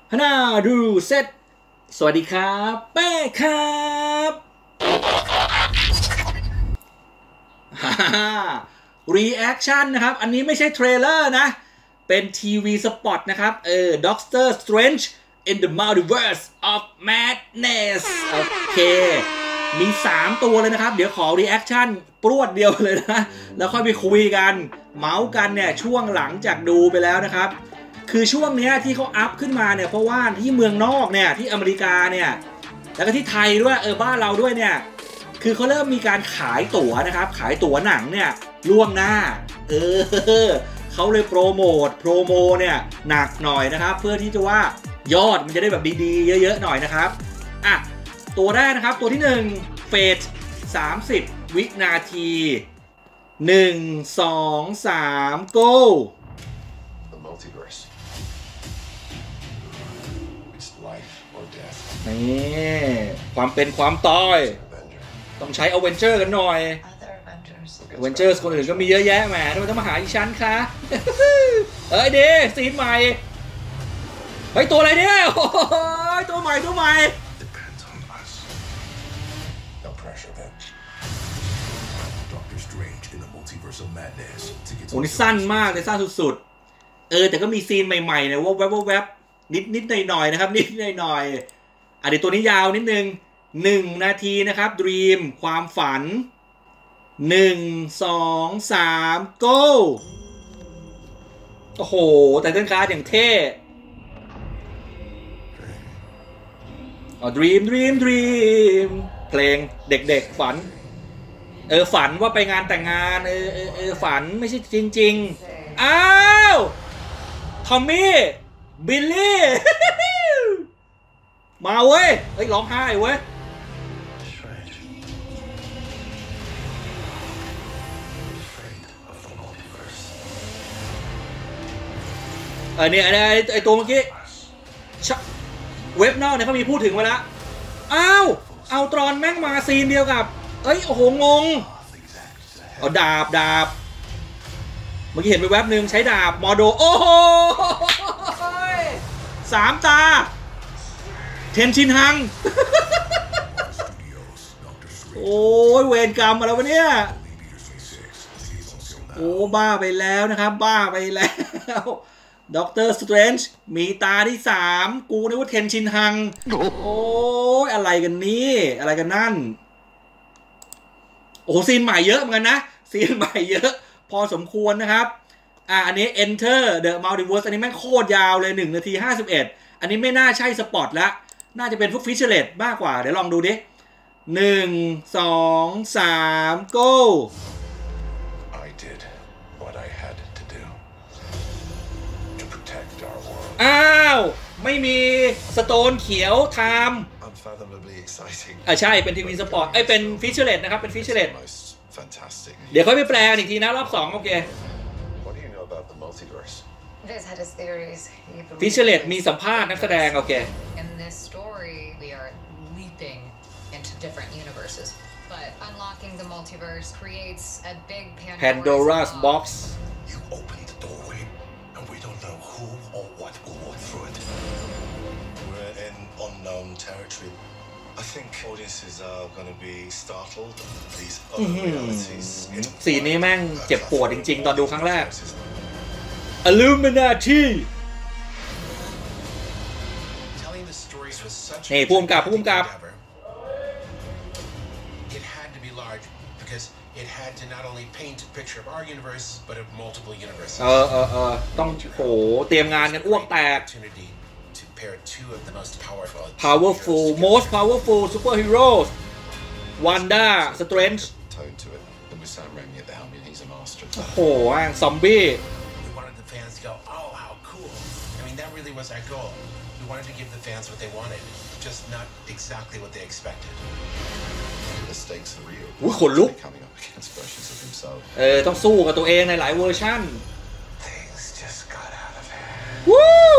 ฮนาดูเซตสวัสดีครับเป้ครับฮ่ารีแอคชั่นนะครับอันนี้ไม่ใช่เทรลเลอร์นะเป็นทีวีสปอตนะครับDoctor Strange in the Multiverse of Madness โอเคมี3ตัวเลยนะครับเดี๋ยวขอรีแอคชั่นปรวดเดียวเลยนะแล้วค่อยไปคุยกันเมาส์กันเนี่ยช่วงหลังจากดูไปแล้วนะครับคือช่วงนี้ที่เขาอัพขึ้นมาเนี่ยเพราะว่าที่เมืองนอกเนี่ยที่อเมริกาเนี่ยแล้วก็ที่ไทยด้วยบ้านเราด้วยเนี่ยคือเขาเริ่มมีการขายตั๋วนะครับขายตั๋วหนังเนี่ยล่วงหน้าเขาเลยโปรโมเนี่ยหนักหน่อยนะครับเพื่อที่จะว่ายอดมันจะได้แบบดีๆเยอะๆหน่อยนะครับอ่ะตัวแรกนะครับตัวที่1เฟส30วินาที1 2 3 goนี่ความเป็นความตายต้องใช้อเวนเจอร์กันหน่อยอเวนเจอร์คนอื่นก็มีเยอะแยะแหมทำไมต้องมาหาอีชั้นคะเด้ซีนใหม่เฮ้ยตัวอะไรเนี่ยโอ้ยตัวใหม่โอ้นี่สั้นมากเลยสั้นสุดๆแต่ก็มีซีนใหม่ๆเนี่ยแวบนิดหน่อยนะครับนิดหน่อยเดี๋ยวตัวนี้ยาวนิดนึง1 นาทีนะครับ Dream ความฝัน1 2 3 go โอ้โหแต่เต้นคาร์ดอย่างเท่Dream เพลงเด็กๆฝันฝันว่าไปงานแต่งงานฝันไม่ใช่จริงๆอ้าวทอมมี่บิลลี่ มาเว้ยร้องไห้เว้ยเนี่ยไอตัวเมื่อกี้เว็บนอกเนี่ยเขามีพูดถึงไว้แล้วอ้าวเอาตรอนแม่งมาซีนเดียวกับโอ้โหงงเอาดาบเมื่อกี้เห็นไปแวบนึงใช้ดาบมอโดโอ้โห3 ตาเทนชินฮังโอ้ยเวรกรรมมาแล้ววะเนี่ยโอ้บ้าไปแล้วนะครับบ้าไปแล้วด็อกเตอร์สเตรนจ์มีตาที่3กูนึกว่าเทนชินฮังโอ้ยอะไรกันนี่อะไรกันนั่นโอ้ซีนใหม่เยอะเหมือนกันนะซีนใหม่เยอะพอสมควรนะครับอันนี้ Enter the Multiverse อันนี้แม่งโคตรยาวเลย1 นาที 51อันนี้ไม่น่าใช่สปอตละน่าจะเป็นพวกฟิชเชอร์เลตมากกว่าเดี๋ยวลองดูดิ1 2 3 go อ้าวไม่มีสโตนเขียวไทม์ใช่เป็นทีวีสปอร์ตเป็นฟิชเชอร์เลตนะครับเป็นฟิชเชอร์เลตเดี๋ยวค่อยไปแปลอีกทีนะรอบ2โอเคฟิชเชอร์เลตมีสัมภาษณ์นักแสดงโอเคPandora's box We're in unknown territory. I think audiences are going to be startled. These other realities. สีนี้แม่งเจ็บปวดจริงๆตอนดูครั้งแรก Illuminati นี่ภูมิกับ It had to not only paint a picture of our universe, but of multiple universes. ต้องโหเตรียมงานกันอ้วกแตก To pair two of the most most powerful superheroes Wanda Strange tone to it. And with Sam Raimi at the helm, he's a master. โอ้โหซอมบี้ We wanted the fans to go, oh, how cool. I mean, that really was our goal. We wanted to give the fans what they wanted, just not exactly what they expected.The stakes are real. ขนลุก Coming up against versions of himself. ต้องสู้กับตัวเองในหลายเวอร์ชั่น Things just got out of hand. วู้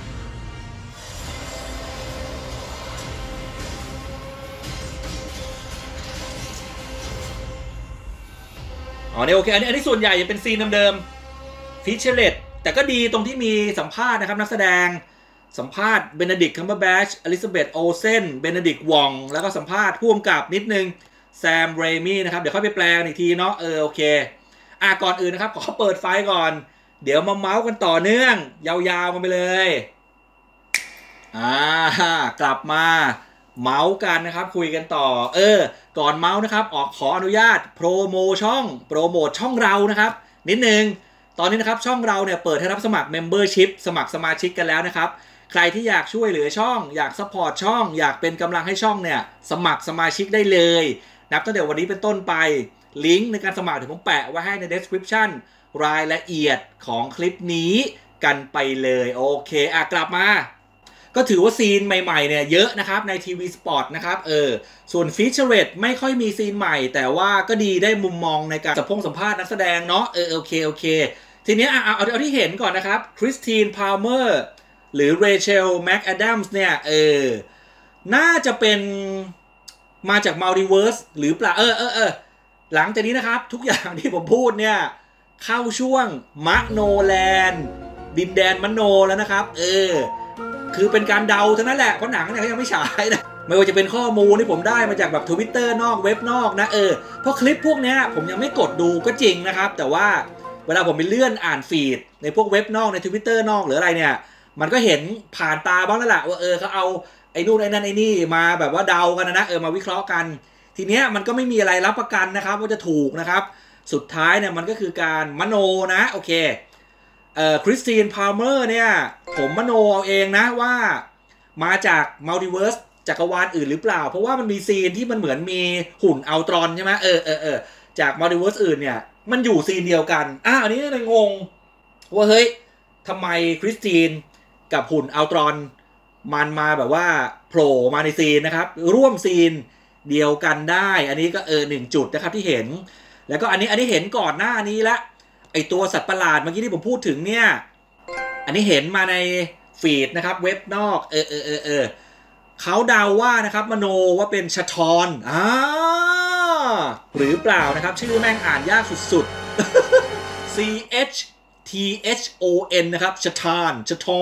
นี่โอเคอันนี้ส่วนใหญ่จะเป็นซีนเดิมๆฟิชเชอร์เลตแต่ก็ดีตรงที่มีสัมภาษณ์นะครับนักแสดงสัมภาษณ์เบนเดิกต์คัมเบอร์แบชอลิซาเบธโอเซนเบนเดิกต์วองแล้วก็สัมภาษณ์ผู้กำกับนิดนึงแซมเรมี่นะครับเดี๋ยวค่อยไปแปลอีกทีเนาะโอเคก่อนอื่นนะครับขอเปิดไฟก่อนเดี๋ยวมาเมาส์กันต่อเนื่องยาวๆกันไปเลยกลับมาเมาส์กันนะครับคุยกันต่อก่อนเมาส์นะครับขออนุญาตโปรโมทช่องเรานะครับนิดนึงตอนนี้นะครับช่องเราเนี่ยเปิดให้รับสมัคร Membership สมัครสมาชิกกันแล้วนะครับใครที่อยากช่วยเหลือช่องอยากซัพพอร์ตช่องอยากเป็นกำลังให้ช่องเนี่ยสมัครสมาชิกได้เลยนับตั้งแต่วันนี้เป็นต้นไปลิงก์ในการสมัครเดี๋ยวผมแปะไว้ให้ใน description รายละเอียดของคลิปนี้กันไปเลยโอเคกลับมาก็ถือว่าซีนใหม่ๆเนี่ยเยอะนะครับในทีวีสปอร์ตนะครับส่วนฟีเจอร์เรตไม่ค่อยมีซีนใหม่แต่ว่าก็ดีได้มุมมองในการสัมภาษณ์นักแสดงเนาะโอเคทีนี้เอาที่เห็นก่อนนะครับคริสตินพาวเมอร์หรือเรเชลแม็กแอดัมส์เนี่ยน่าจะเป็นมาจากมัลติเวิร์สหรือเปล่าหลังจากนี้นะครับทุกอย่างที่ผมพูดเนี่ยเข้าช่วงมโนแลนด์ดินแดนมโนแล้วนะครับคือเป็นการเดาเท่านั้นแหละเพราะหนังเนี่ยยังไม่ฉายนะไม่ว่าจะเป็นข้อมูลที่ผมได้มาจากแบบ Twitter นอกเว็บนอกนะเพราะคลิปพวกนี้ผมยังไม่กดดูก็จริงนะครับแต่ว่าเวลาผมไปเลื่อนอ่านฟีดในพวกเว็บนอกใน Twitter นอกหรืออะไรเนี่ยมันก็เห็นผ่านตาบ้างแล้วแหละว่าเขาเอาไอ้นู่นไอ้นั่นไอ้นี่มาแบบว่าเดากันนะมาวิเคราะห์กันทีเนี้ยมันก็ไม่มีอะไรรับประกันนะครับว่าจะถูกนะครับสุดท้ายเนี่ยมันก็คือการมโนนะโอเคคริสตินพาวเมอร์เนี่ยผมมโนเอาเองนะว่ามาจากมัลติเวิร์สจักรวาลอื่นหรือเปล่าเพราะว่ามันมีซีนที่มันเหมือนมีหุ่นอัลตรอนใช่ไหมจากมัลติเวิร์สอื่นเนี่ยมันอยู่ซีนเดียวกันอันนี้เลยงงว่าเฮ้ยทำไมคริสตินกับหุ่นอัลตรอนมันมาแบบว่าโผล่มาในซีนนะครับร่วมซีนเดียวกันได้อันนี้ก็1จุดนะครับที่เห็นแล้วก็อันนี้เห็นก่อนหน้านี้ละไอตัวสัตว์ประหลาดเมื่อกี้ที่ผมพูดถึงเนี่ยอันนี้เห็นมาในฟีดนะครับเว็บนอกเขาเดาว่านะครับมโนว่าเป็นชทอนหรือเปล่านะครับชื่อแม่งอ่านยากสุดๆ CHTHON นะครับชทอน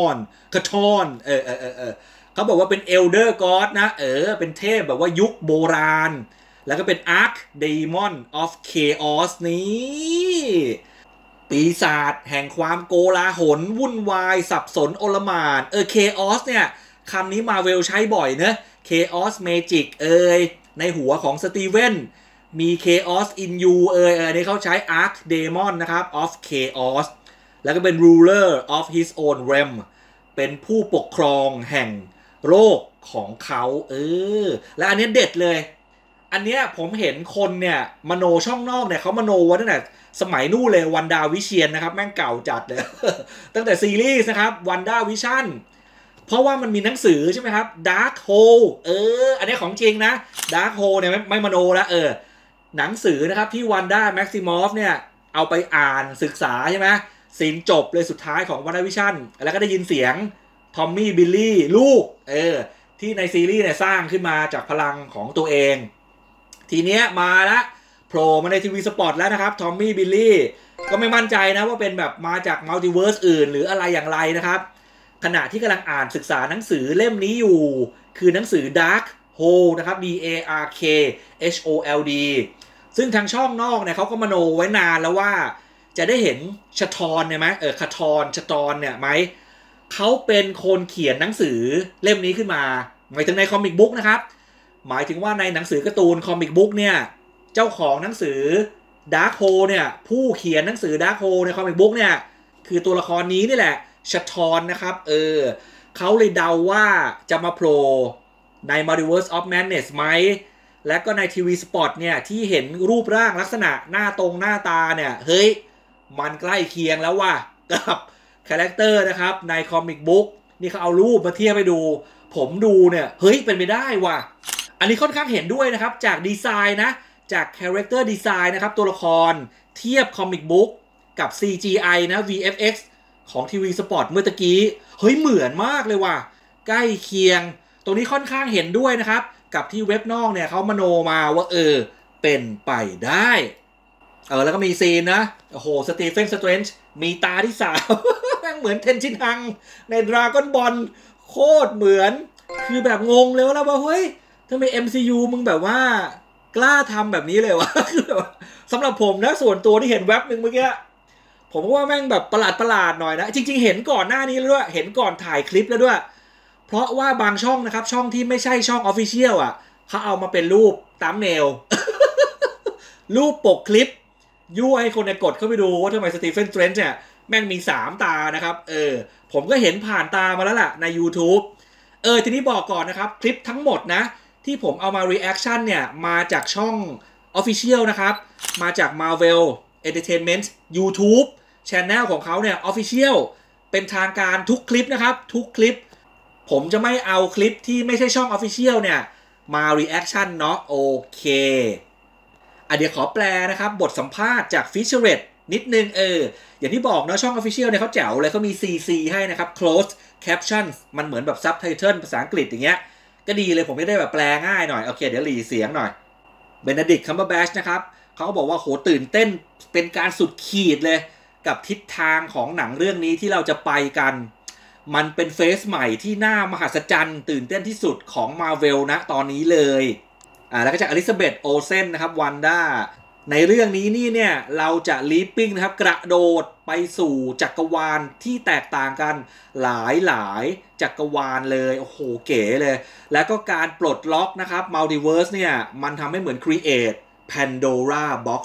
เขาบอกว่าเป็น Elder God นะเป็นเทพแบบว่ายุคโบราณแล้วก็เป็น Archdemon of Chaos นี้ปีศาจแห่งความโกลาหลวุ่นวายสับสนโอลหม่านChaos เนี่ยคำนี้มาเวลใช้บ่อยเนะ Chaos Magic ในหัวของสตีเวนมี Chaos in you อันนี้เขาใช้ Archdemon นะครับ of Chaos แล้วก็เป็น Ruler of his own realm เป็นผู้ปกครองแห่งโลกของเขาและอันนี้เด็ดเลยอันเนี้ยผมเห็นคนเนี่ยมโนช่องนอกเนี่ยเขามโนไว้ตั้งแต่สมัยนู่นเลยวันดาวิเชียนนะครับแม่งเก่าจัดเลย ตั้งแต่ซีรีส์นะครับวันดาวิชั่นเพราะว่ามันมีหนังสือใช่ไหมครับ Dark Hole อันนี้ของจริงนะ Dark Hole เนี่ยไม่มโนแล้วหนังสือนะครับที่วันด้าแม็กซิมอฟเนี่ยเอาไปอ่านศึกษาใช่ไหมซีนจบเลยสุดท้ายของวันดาวิชั่นแล้วก็ได้ยินเสียงทอมมี่บิลลี่ลูกที่ในซีรีส์เนี่ยสร้างขึ้นมาจากพลังของตัวเองทีเนี้ยมาละโผล่มาในทีวีสปอร์ตแล้วนะครับทอมมี่บิลลี่ก็ไม่มั่นใจนะว่าเป็นแบบมาจากมัลติเวิร์สอื่นหรืออะไรอย่างไรนะครับขณะที่กำลังอ่านศึกษาหนังสือเล่มนี้อยู่คือหนังสือ Dark Hole นะครับ DARKHOLD ซึ่งทางช่องนอกเนี่ยเขาก็มโนไว้นานแล้วว่าจะได้เห็นชทอนเนี่ยไหมชทอนเนี่ยไหมเขาเป็นคนเขียนหนังสือเล่มนี้ขึ้นมาหมายถึงในคอมิกบุ๊กนะครับหมายถึงว่าในหนังสือการ์ตูนคอมิกบุ๊กเนี่ยเจ้าของหนังสือ Dark Hole เนี่ยผู้เขียนหนังสือ Dark Hole ในคอมิกบุ๊กเนี่ยคือตัวละครนี้นี่แหละชทอนนะครับเขาเลยเดาว่าจะมาโผล่ใน Multiverse of Madness ไหมและก็ในทีวีสปอตเนี่ยที่เห็นรูปร่างลักษณะหน้าตาเนี่ยเฮ้ยมันใกล้เคียงแล้วว่ะกับคาแรคเตอร์นะครับในคอมิกบุ๊กนี่เขาเอารูปมาเทียบให้ดูผมดูเนี่ยเฮ้ยเป็นไปได้ว่ะอันนี้ค่อนข้างเห็นด้วยนะครับจากดีไซน์นะจากคาแรคเตอร์ดีไซน์นะครับตัวละครเทียบคอมิกบุ๊กกับ CGI นะ VFX ของทีวีสปอร์ตเมื่อตะกี้เฮ้ยเหมือนมากเลยว่ะใกล้เคียงตรงนี้ค่อนข้างเห็นด้วยนะครับกับที่เว็บนอกเนี่ยเขามโนมาว่าเป็นไปได้แล้วก็มีซีนนะโอ้โหสตีเฟนสเตรนจ์มีตาที่3 เหมือนเทนชินฮังในดราก้อนบอลโคโคตรเหมือนคือแบบงงเลยว่าเฮ้ยทำไม MCU มึงแบบว่ากล้าทำแบบนี้เลยวะ คือแบบสำหรับผมนะส่วนตัวที่เห็นแว็บนึงเมื่อกี้ผมว่าแม่งแบบประหลาดหน่อยนะจริงๆเห็นก่อนหน้านี้แล้วด้วยเห็นก่อนถ่ายคลิปแล้วด้วยเพราะว่าบางช่องนะครับช่องที่ไม่ใช่ช่อง Official อ่ะเขาเอามาเป็นรูปตัมเนล รูปปกคลิปยั่วให้คนกดเข้าไปดูว่าทำไมสตีเฟน สเตรนจ์เนี่ยแม่งมี3ตานะครับผมก็เห็นผ่านตามาแล้วล่ะใน YouTube ทีนี้บอกก่อนนะครับคลิปทั้งหมดนะที่ผมเอามา reaction เนี่ยมาจากช่อง Official นะครับมาจาก Marvel Entertainment YouTube Channel ของเขาเนี่ย Official เป็นทางการทุกคลิปนะครับทุกคลิปผมจะไม่เอาคลิปที่ไม่ใช่ช่อง Official เนี่ยมา reaction เนาะโอเคเดี๋ยวขอแปลนะครับบทสัมภาษณ์จาก Featurette นิดนึงอย่างที่บอกเนาะช่อง Official เนี่ยเขาแจ๋วเลยเขามี CC ให้นะครับ Closed Captions มันเหมือนแบบ Subtitle ภาษาอังกฤษอย่างเงี้ยก็ดีเลยผมไม่ได้แบบแปลง่ายหน่อยโอเคเดี๋ยวหลีเสียงหน่อย Benedict Cumberbatch นะครับเขาบอกว่าโหตื่นเต้นเป็นการสุดขีดเลยกับทิศทางของหนังเรื่องนี้ที่เราจะไปกันมันเป็นเฟสใหม่ที่น่ามหัศจรรย์ตื่นเต้นที่สุดของ Marvel นะตอนนี้เลยแล้วก็จากอลิซาเบธโอเซนนะครับวันด้าในเรื่องนี้นี่เนี่ยเราจะลีปปิ้งนะครับกระโดดไปสู่จักรวาลที่แตกต่างกันหลายจักรวาลเลยโอ้โหเก๋เลยแล้วก็การปลดล็อกนะครับมัลติเวิร์สเนี่ยมันทำให้เหมือน create Pandora Box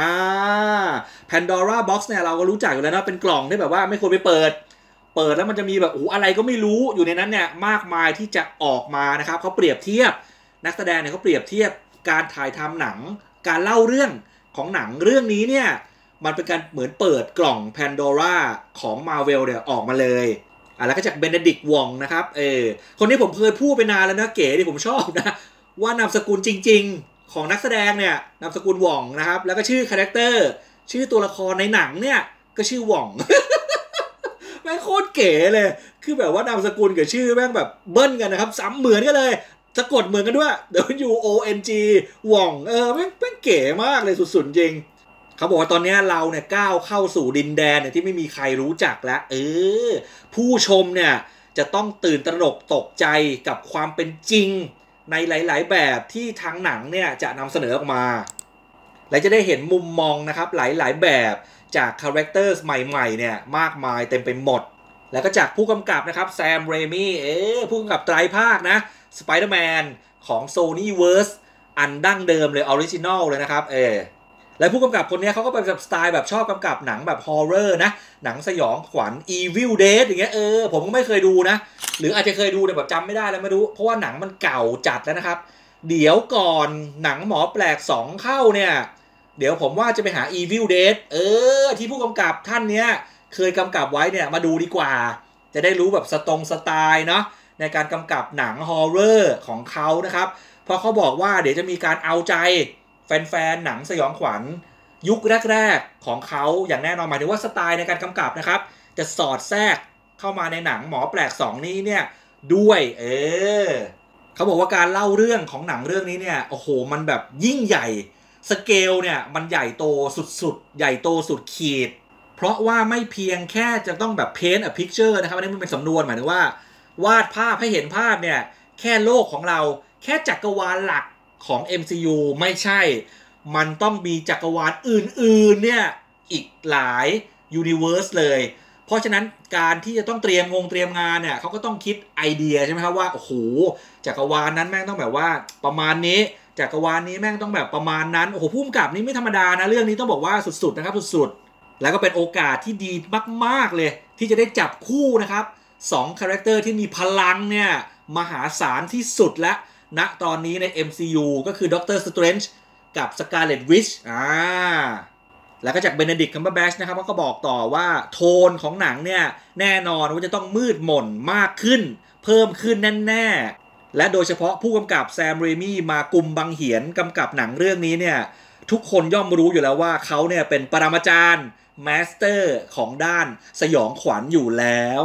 Pandora Box เนี่ยเราก็รู้จักอยู่แล้วนะเป็นกล่องที่แบบว่าไม่ควรไปเปิดแล้วมันจะมีแบบอะไรก็ไม่รู้อยู่ในนั้นเนี่ยมากมายที่จะออกมานะครับเขาเปรียบเทียบนักแสดงเนี่ยเขาเปรียบเทียบการถ่ายทำหนังการเล่าเรื่องของหนังเรื่องนี้เนี่ยมันเป็นการเหมือนเปิดกล่อง Pandora ของ Marvel เนี่ยออกมาเลยแล้วก็จาก Benedict Wong นะครับคนนี้ผมเคยพูดไปนานแล้วนะเก๋ที่ผมชอบนะว่านามสกุลจริงๆของนักแสดงเนี่ยนามสกุลว่องนะครับแล้วก็ชื่อคาแรคเตอร์ชื่อตัวละครในหนังเนี่ยก็ชื่อว่อง แม่งโคตรเก๋เลยคือแบบว่านามสกุลกับชื่อแม่งแบบเบิ้ลกันนะครับซ้ำเหมือนกันเลยสะกดเหมือนกันด้วย WONG ว่องแม่งเก๋มากเลยสุดๆจริงเขาบอกว่าตอนนี้เราเนี่ยก้าวเข้าสู่ดินแดนเนี่ยที่ไม่มีใครรู้จักแล้วผู้ชมเนี่ยจะต้องตื่นตระหนกตกใจกับความเป็นจริงในหลายๆแบบที่ทางหนังเนี่ยจะนำเสนอออกมาและจะได้เห็นมุมมองนะครับหลายๆแบบจากคาแรคเตอร์ใหม่ๆเนี่ยมากมายเต็มไปหมดแล้วก็จากผู้กำกับนะครับแซม เรมี่ผู้กำกับไตรภาคนะSpider-Man ของ Sonyverse อันดั้งเดิมเลยออริจินอลเลยนะครับและผู้กำกับคนนี้เขาก็เป็นแบบสไตล์แบบชอบกำกับหนังแบบฮอร์เรอร์นะหนังสยองขวัญ Evil Dead อย่างเงี้ยผมก็ไม่เคยดูนะหรืออาจจะเคยดูแต่แบบจำไม่ได้แล้วไม่รู้เพราะว่าหนังมันเก่าจัดแล้วนะครับเดี๋ยวก่อนหนังหมอแปลก2เข้าเนี่ยเดี๋ยวผมว่าจะไปหา Evil Dead ที่ผู้กำกับท่านเนี้ยเคยกำกับไว้เนี่ยมาดูดีกว่าจะได้รู้แบบสไตล์เนาะในการกำกับหนังฮอร์เรอร์ของเขานะครับเพราะเขาบอกว่าเดี๋ยวจะมีการเอาใจแฟนๆหนังสยองขวัญยุคแรกๆของเขาอย่างแน่นอนหมายถึงว่าสไตล์ในการกำกับนะครับจะสอดแทรกเข้ามาในหนังหมอแปลก2นี้เนี่ยด้วยเขาบอกว่าการเล่าเรื่องของหนังเรื่องนี้เนี่ยโอ้โหมันแบบยิ่งใหญ่สเกลเนี่ยมันใหญ่โตสุดๆใหญ่โตสุดขีดเพราะว่าไม่เพียงแค่จะต้องแบบ paint a picture นะครับอันนี้มันเป็นสำนวนหมายถึงว่าวาดภาพให้เห็นภาพเนี่ยแค่โลกของเราแค่จักรวาลหลักของ MCU ไม่ใช่มันต้องมีจักรวาลอื่นๆเนี่ยอีกหลายยูนิเวอร์สเลยเพราะฉะนั้นการที่จะต้องเตรียมงานเนี่ยเขาก็ต้องคิดไอเดียใช่ไหมครับว่าโอ้โหจักรวาลนั้นแม่งต้องแบบว่าประมาณนี้จักรวาลนี้แม่งต้องแบบประมาณนั้นโอ้โหผู้กำกับนี่ไม่ธรรมดานะเรื่องนี้ต้องบอกว่าสุดๆนะครับสุดๆแล้วก็เป็นโอกาสที่ดีมากๆเลยที่จะได้จับคู่นะครับ2คาแรคเตอร์ที่มีพลังเนี่ยมหาศาลที่สุดและณตอนนี้ใน MCU ก็คือด็อกเตอร์สเตรนจ์กับ Scarlet Witch แล้วก็จาก Benedict Cumberbatch นะครับก็บอกต่อว่าโทนของหนังเนี่ยแน่นอนว่าจะต้องมืดมนมากขึ้นเพิ่มขึ้นแน่ๆและโดยเฉพาะผู้กำกับแซม เรมี่มากุมบังเหียนกำกับหนังเรื่องนี้เนี่ยทุกคนย่อมรู้อยู่แล้วว่าเขาเนี่ยเป็นปรมาจารย์มาสเตอร์ของด้านสยองขวัญอยู่แล้ว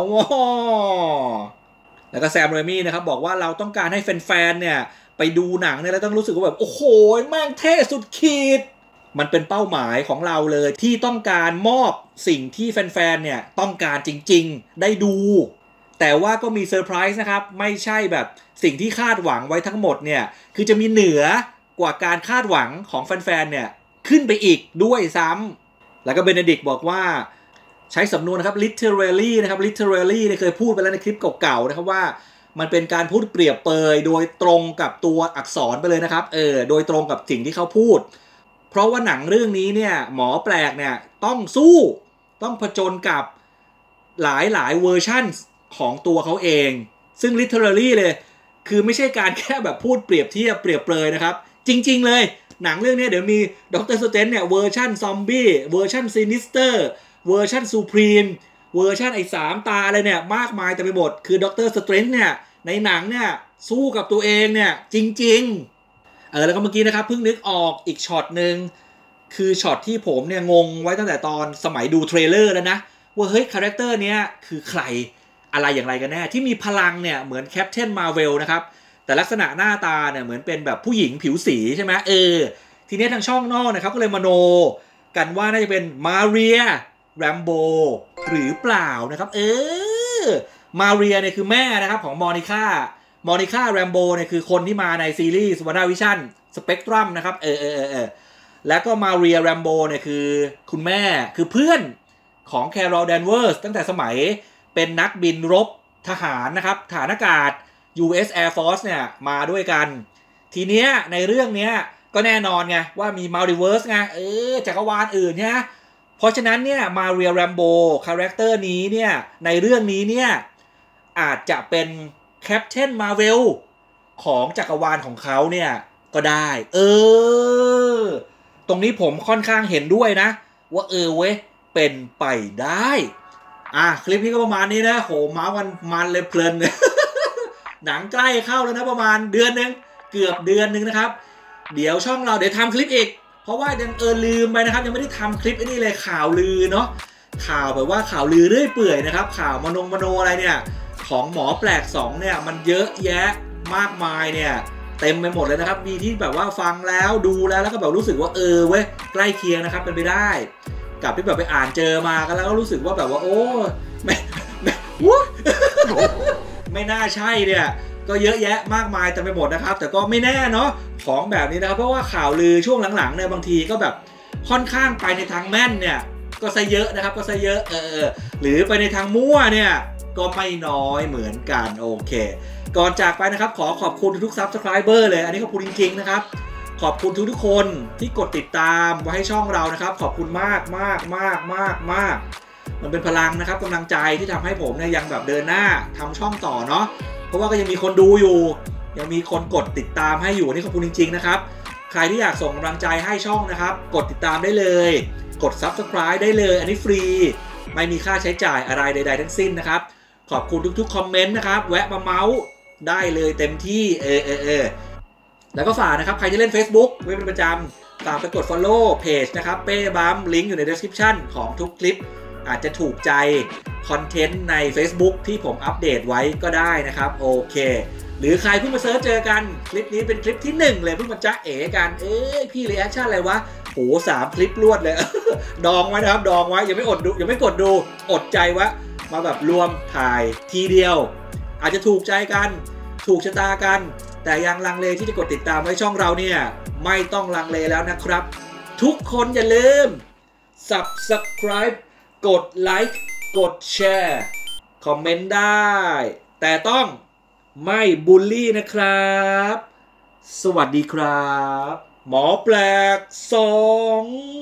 แล้วก็แซม เรมี่นะครับบอกว่าเราต้องการให้แฟนๆเนี่ยไปดูหนังเนี่ยแล้วต้องรู้สึกว่าแบบโอ้โหแม่งเท่สุดขีดมันเป็นเป้าหมายของเราเลยที่ต้องการมอบสิ่งที่แฟนๆเนี่ยต้องการจริงๆได้ดูแต่ว่าก็มีเซอร์ไพรส์นะครับไม่ใช่แบบสิ่งที่คาดหวังไว้ทั้งหมดเนี่ยคือจะมีเหนือกว่าการคาดหวังของแฟนๆเนี่ยขึ้นไปอีกด้วยซ้ำแล้วก็เบเนดิกต์บอกว่าใช้สำนวนนะครับ literally นะครับ literally เนี่ยเคยพูดไปแล้วในคลิปเก่าๆนะครับว่ามันเป็นการพูดเปรียบเปยโดยตรงกับตัวอักษรไปเลยนะครับโดยตรงกับสิ่งที่เขาพูดเพราะว่าหนังเรื่องนี้เนี่ยหมอแปลกเนี่ยต้องสู้ต้องผจญกับหลายเวอร์ชันของตัวเขาเองซึ่ง literally เลยคือไม่ใช่การแค่แบบพูดเปรียบเทียบเปรียบเปรยนะครับจริงๆเลยหนังเรื่องนี้เดี๋ยวมีด็อกเตอร์สเตนเนี่ยเวอร์ชันซอมบี้เวอร์ชันซินิสเตอร์เวอร์ชันซูพรีมเวอร์ชันไอ้3ตาอะไรเนี่ยมากมายแต่ไปหมดคือด็อกเตอร์สเตรนท์เนี่ยในหนังเนี่ยสู้กับตัวเองเนี่ยจริงๆแล้วก็เมื่อกี้นะครับเพิ่งนึกออกอีกช็อตนึงคือช็อตที่ผมเนี่ยงงไว้ตั้งแต่ตอนสมัยดูเทรลเลอร์แล้วนะว่าเฮ้ยคาแรคเตอร์เนี้ยคือใครอะไรอย่างไรกันแน่ที่มีพลังเนี่ยเหมือนแคปเทนมาร์เวลนะครับแต่ลักษณะหน้าตาเนี่ยเหมือนเป็นแบบผู้หญิงผิวสีใช่ไหมทีนี้ทางช่องนอกนะครับก็เลยมโนกันว่าน่าจะเป็นมาเรียแรมโบหรือเปล่านะครับมาเรียเนี่ยคือแม่นะครับของมอนิก้าแรมโบเนี่ยคือคนที่มาในซีรีส์วันด้าวิชั่นสเปกตรัมนะครับแล้วก็มาเรียแรมโบเนี่ยคือคุณแม่คือเพื่อนของแคโรลแดนเวอร์สตั้งแต่สมัยเป็นนักบินรบทหารนะครับฐานอากาศ US Air Force เนี่ยมาด้วยกันทีเนี้ยในเรื่องเนี้ยก็แน่นอนไงว่ามีมัลติเวิร์สไงจักรวาลอื่นเนี่ยเพราะฉะนั้นเนี่ยมาเรียแรมโบคาแรคเตอร์นี้เนี่ยในเรื่องนี้เนี่ยอาจจะเป็นแคปเทนมาร์เวลของจักรวาลของเขาเนี่ยก็ได้ตรงนี้ผมค่อนข้างเห็นด้วยนะว่าเว้ยเป็นไปได้คลิปนี้ก็ประมาณนี้นะโหม้ามันเลยเพลิน หนังใกล้เข้าแล้วนะประมาณเดือนนึงเกือบเดือนนึงนะครับเดี๋ยวช่องเราเดี๋ยวทำคลิปอีกเพราะว่ายังลืมไปนะครับยังไม่ได้ทำคลิปนี่เลยข่าวลือเนาะข่าวแบบว่าข่าวลือเรื่อยเปื่อยนะครับข่าวมโนอะไรเนี่ยของหมอแปลก2เนี่ยมันเยอะแยะมากมายเนี่ยเต็มไปหมดเลยนะครับมีที่แบบว่าฟังแล้วดูแล้วก็แบบรู้สึกว่าเว้ยใกล้เคียงนะครับเป็นไปได้กับที่แบบไปอ่านเจอมากันแล้วก็รู้สึกว่าแบบว่าโอ้ไม่น่าใช่เนี่ยก็เยอะแยะมากมายแต่ไปหมดนะครับแต่ก็ไม่แน่เนาะของแบบนี้นะครับเพราะว่าข่าวลือช่วงหลังๆเนี่ยบางทีก็แบบค่อนข้างไปในทางแม่นเนี่ยก็ซะเยอะนะครับก็ซะเยอะหรือไปในทางมั่วเนี่ยก็ไม่น้อยเหมือนกันโอเคก่อนจากไปนะครับขอขอบคุณทุกซับสไครเบอร์เลยอันนี้ขอบคุณจริงๆนะครับขอบคุณทุกคนที่กดติดตามไว้ให้ช่องเรานะครับขอบคุณมากมันเป็นพลังนะครับกำลังใจที่ทำให้ผมเนี่ยยังแบบเดินหน้าทำช่องต่อเนาะเพราะว่าก็ยังมีคนดูอยู่ยังมีคนกดติดตามให้อยู่นี่ขอบคุณจริงๆนะครับใครที่อยากส่งกำลังใจให้ช่องนะครับกดติดตามได้เลยกด Subscribe ได้เลยอันนี้ฟรีไม่มีค่าใช้จ่ายอะไรใดๆทั้งสิ้นนะครับขอบคุณทุกๆคอมเมนต์นะครับแวะมาเมาส์ได้เลยเต็มที่แล้วก็ฝากนะครับใครที่เล่น Facebook ไว้เป็นประจำฝากไปกด Follow เพจนะครับเป้บัมลิงก์อยู่ใน Description ของทุกคลิปอาจจะถูกใจคอนเทนต์ใน Facebook ที่ผมอัปเดตไว้ก็ได้นะครับโอเคหรือใครเพิ่งมาเซิร์ชเจอกันคลิปนี้เป็นคลิปที่1เลยเพิ่งมาจ๊ะเอ๋กันพี่รีแอคชั่นอะไรวะโห3คลิปรวดเลย ดองไว้นะครับดองไว้ยังไม่อดดูยังไม่กดดูอดใจวะมาแบบรวมถ่ายทีเดียวอาจจะถูกใจกันถูกชะตากันแต่ยังลังเลที่จะกดติดตามไว้ช่องเราเนี่ยไม่ต้องลังเลแล้วนะครับทุกคนอย่าลืม Subscribe กดไลค์กดแชร์คอมเมนต์ได้แต่ต้องไม่บูลลี่นะครับสวัสดีครับหมอแปลก2